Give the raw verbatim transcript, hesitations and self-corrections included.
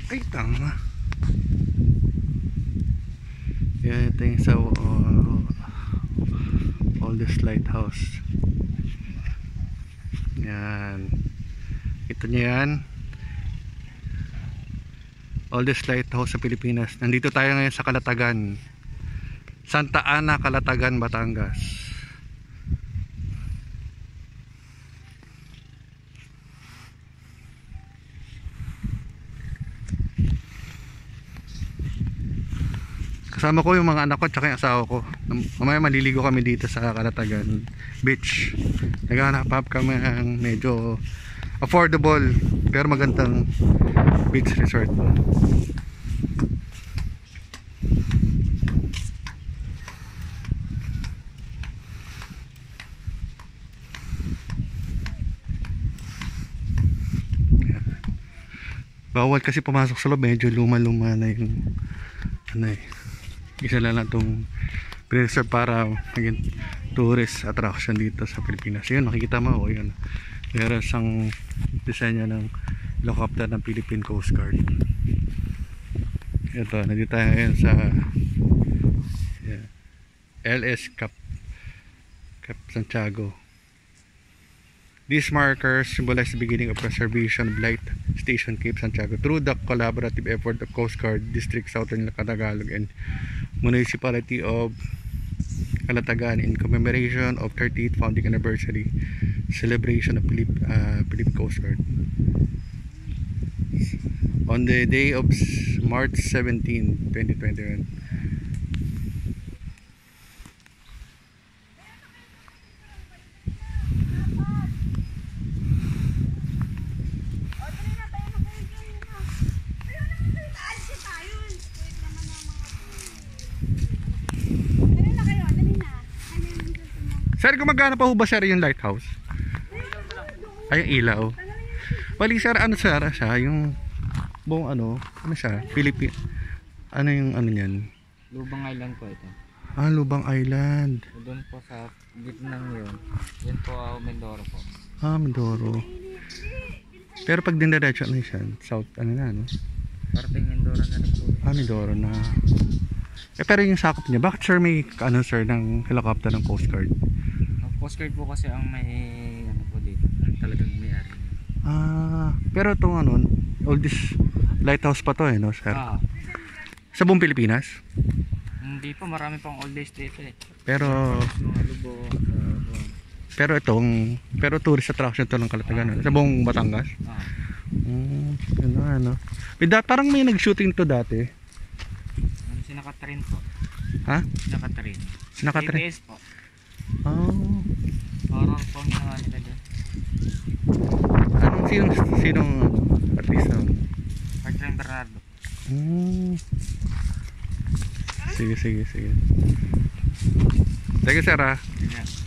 Ay, tama. Yan, ito yung sa uh, oldest lighthouse. Yan. Ito niya yan. Oldest lighthouse sa Pilipinas. Nandito tayo ngayon sa Calatagan. Santa Ana, Calatagan, Batangas. Kasama ko yung mga anak ko at saka yung asawa ko. Mamaya maliligo kami dito sa Calatagan Beach. Naghahanap kami ng medyo affordable pero magandang beach resort. Bawal kasi pumasok sa loob, medyo luma-luma na yung ano eh. Isa lang lang itong preserve para maging tourist attraction dito sa Pilipinas. Yun, makikita mo, o yun. Meron isang disenyo ng helicopter ng Philippine Coast Guard. Ito, nandito tayo ngayon sa yeah, L S Cap Cap Santiago. These markers symbolize the beginning of preservation of Light Station Cape Santiago through the collaborative effort of Coast Guard District Southern Tagalog and Municipality of Calatagan in commemoration of thirtieth founding anniversary celebration of Philip, uh, Philip Coast Guard. On the day of March seventeenth, twenty twenty-one. Sir, gumagana pa ho ba sir yung lighthouse? Ay, yung ilaw. Bali sir, ano sir siya? Yung buong ano, ano siya? Philippine. Ano yung ano niyan? Lubang Island po ito. Ah, Lubang Island. Doon po sa gitnang yun. Yan po uh, Mindoro po. Ah, Mindoro. Pero pag dindiretso ano siya? South, ano na, no? Parting Mindoro na rin po. Ah, Mindoro na. Eh, pero yung sakop niya, bakit sir may ano sir ng helicopter ng Coast Guard? Coast Guard po kasi ang may ano po dito. Talagang may-ari. Ah, pero itong ano, oldest lighthouse pa to eh, no sir? Ah. Sa buong Pilipinas? Hindi po, marami pang old days dito eh. Pero Mga lubo. Uh, pero itong pero tourist attraction to ng Calatagan, ah, sa buong Batangas. Ah. Mm, ano ano. May da, parang may nag-shooting to dati. Ano sinakatarin po? Ha? Sinakatarin. Sinakatarin. A B S po. Oh. Horror po ang ginawa nila dyan. Anong sinong sinong artista? Bertrand Bernardo. Hmm. Sige, sige, sige. Sige, sir, ah. Yeah.